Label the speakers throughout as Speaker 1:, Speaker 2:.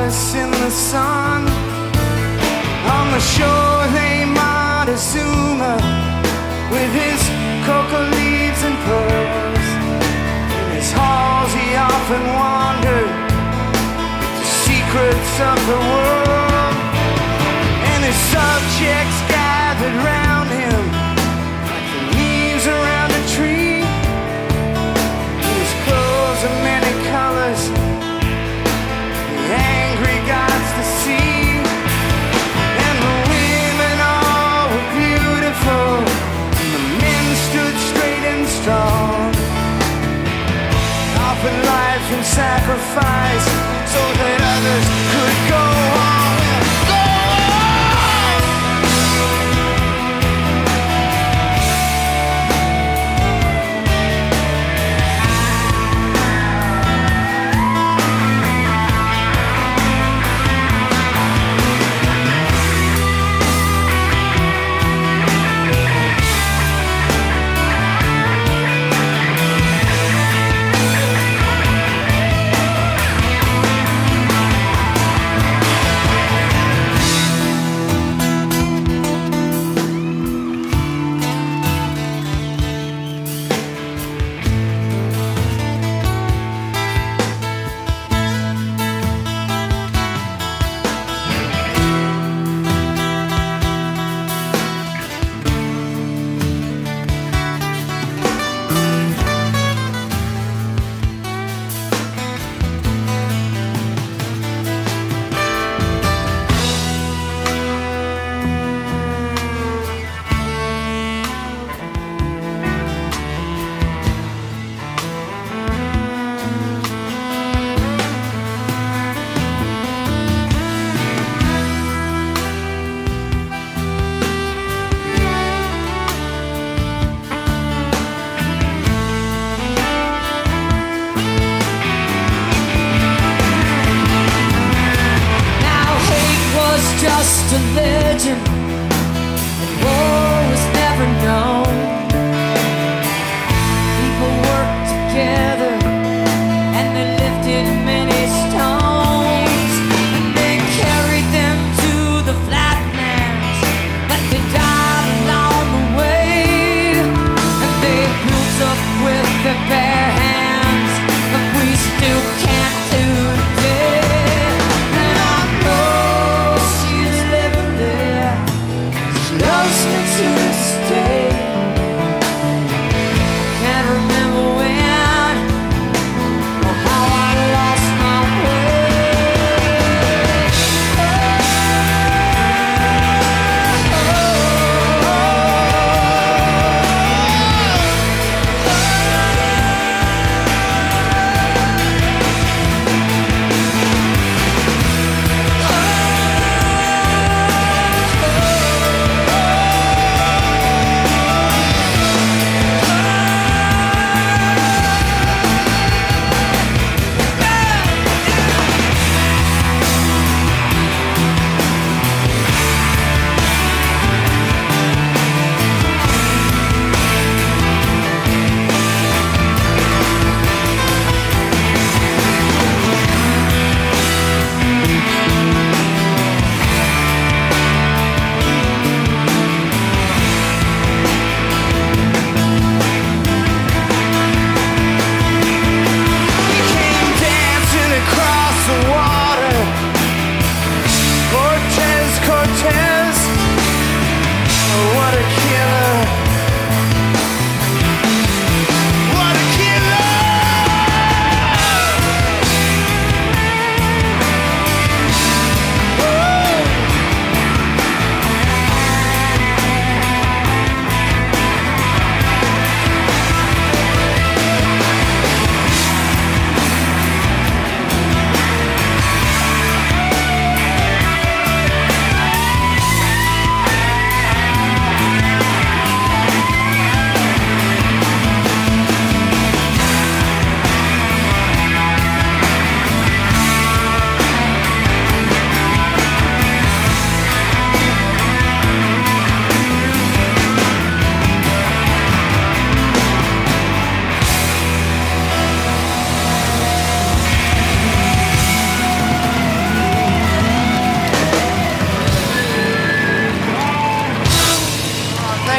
Speaker 1: palace in the sun. On the shore lay Montezuma with his coca leaves and pearls. In his halls he often wandered the secrets of the world. And his subjects gathered round him like the leaves around a tree. His clothes of many colors, the angry gods to see. And the women all were beautiful, and the men stood straight and strong, offering life and sacrifice so that others could go on.
Speaker 2: Just a legend, and war was never known. People worked together, and they lifted many stones, and they carried them to the flatlands, but they died along the way. And they built up with their bare hands, but we still can't do today. And I know she's living there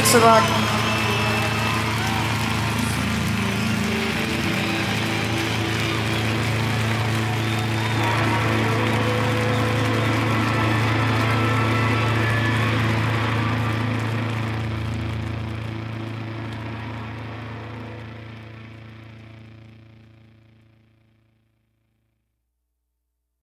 Speaker 1: Thanks a lot.